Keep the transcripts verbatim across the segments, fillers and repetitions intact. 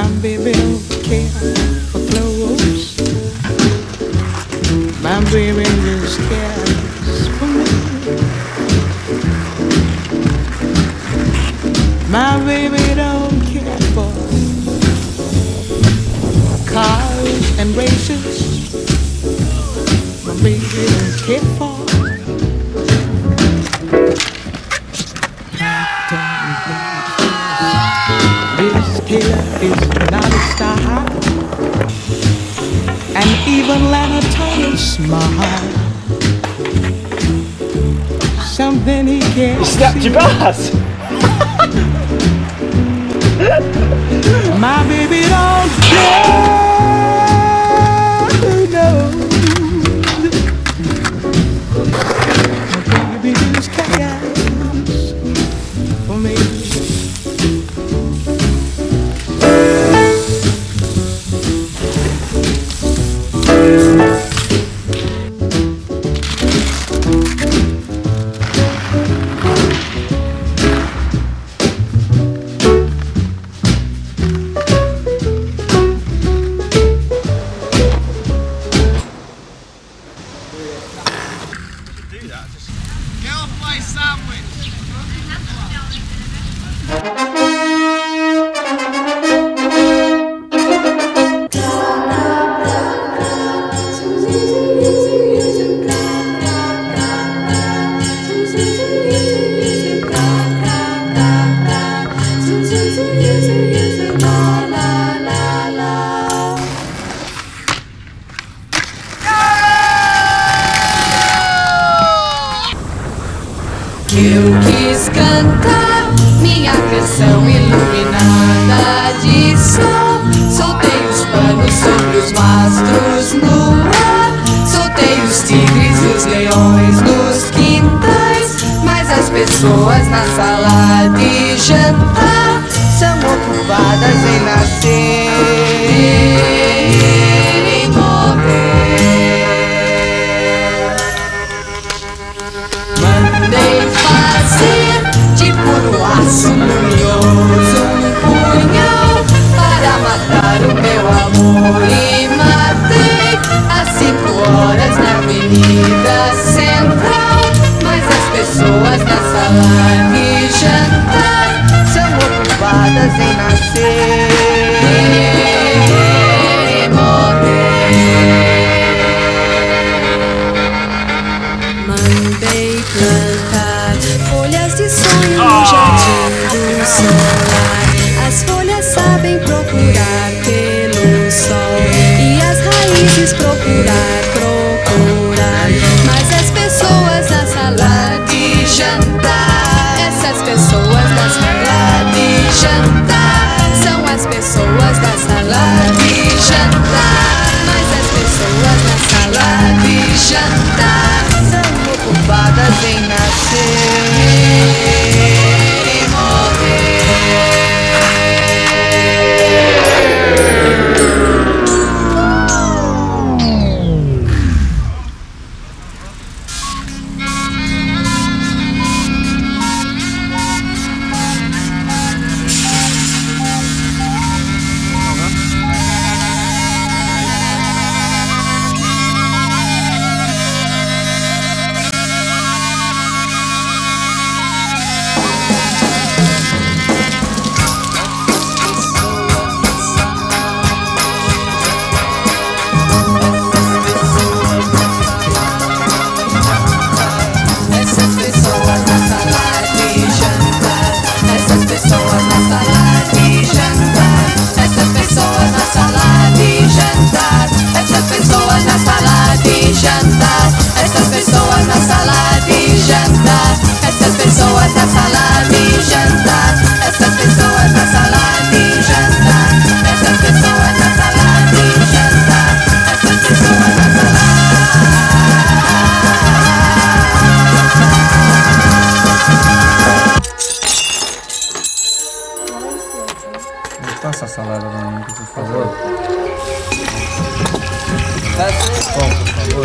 baby don't care for clothes. My baby just cares for me. My baby don't care for cars and races. My baby don't care for this killer is not a star, and even Lana Turner smile. Something he can't You snapped your ass! My baby don't care, no. My baby just cares for me. Eu quis cantar minha canção iluminada de sol. Soltei os panos sobre os mastros no ar. Soltei os tigres e os leões nos quintais. Mas as pessoas na sala de jantar são ocupadas em nascer e morrer. Mandei fazer de puro aço luminoso um punhal para matar o meu amor, e matei às cinco horas na Avenida Central. Mas as pessoas na sala de jantar são ocupadas em nascer e morrer. Mandei plantar folhas de sonho no jardim do solar. As folhas sabem procurar pelo sol e as raízes procurar, procurar. Mas as pessoas na sala de jantar, essas pessoas na sala de jantar, são as pessoas da sala de jantar. Mas as pessoas na sala de jantar são ocupadas em nascer e morrer. Passa a salada pra mim, por favor. Bom, por favor.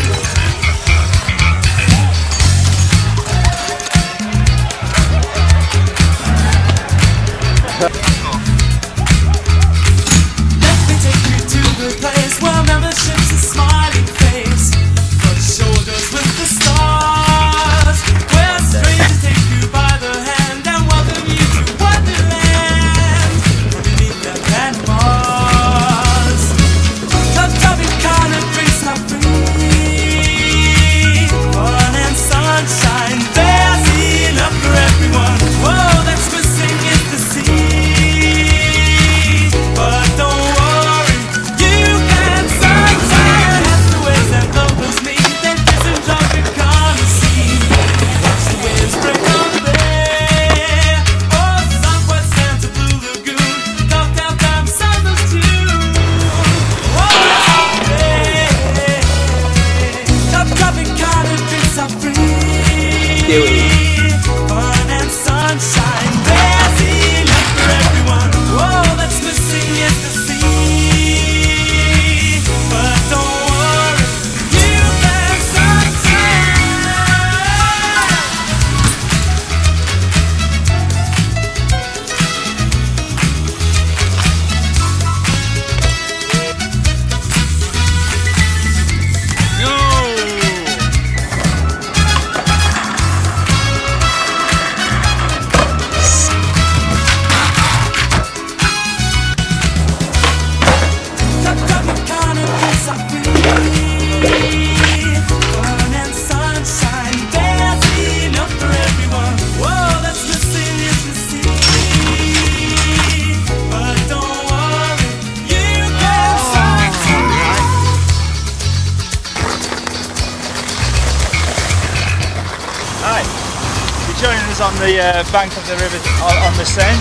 the uh, bank of the river on, on the Seine.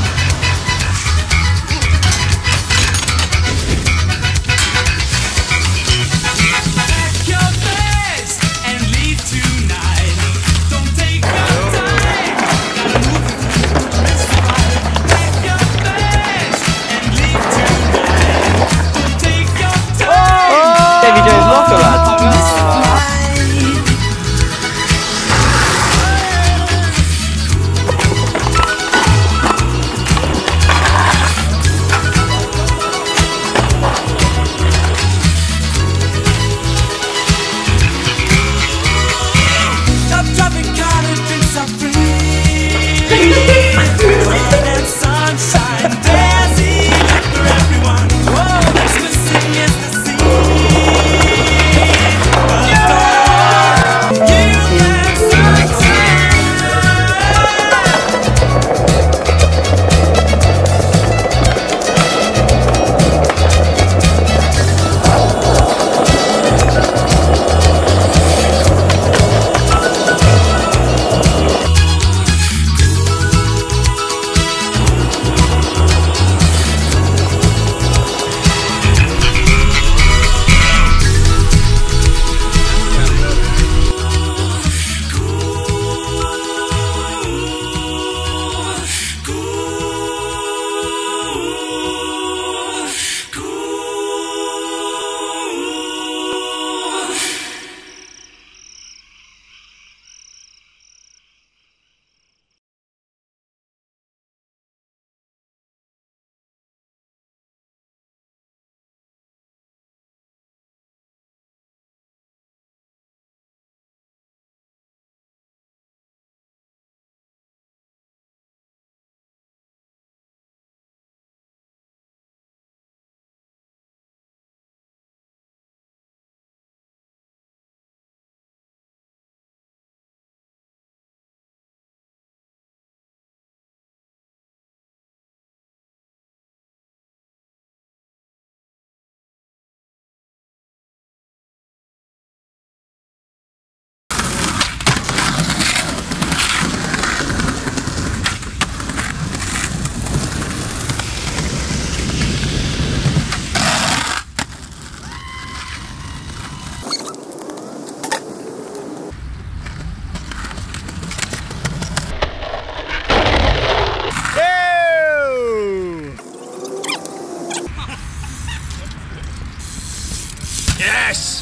Yes!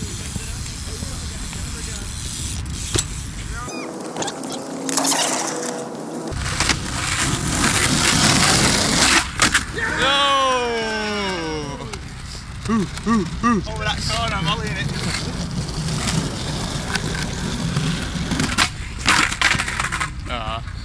No! Ooh, ooh, ooh. Over that corner, I'm volleying it. Ah.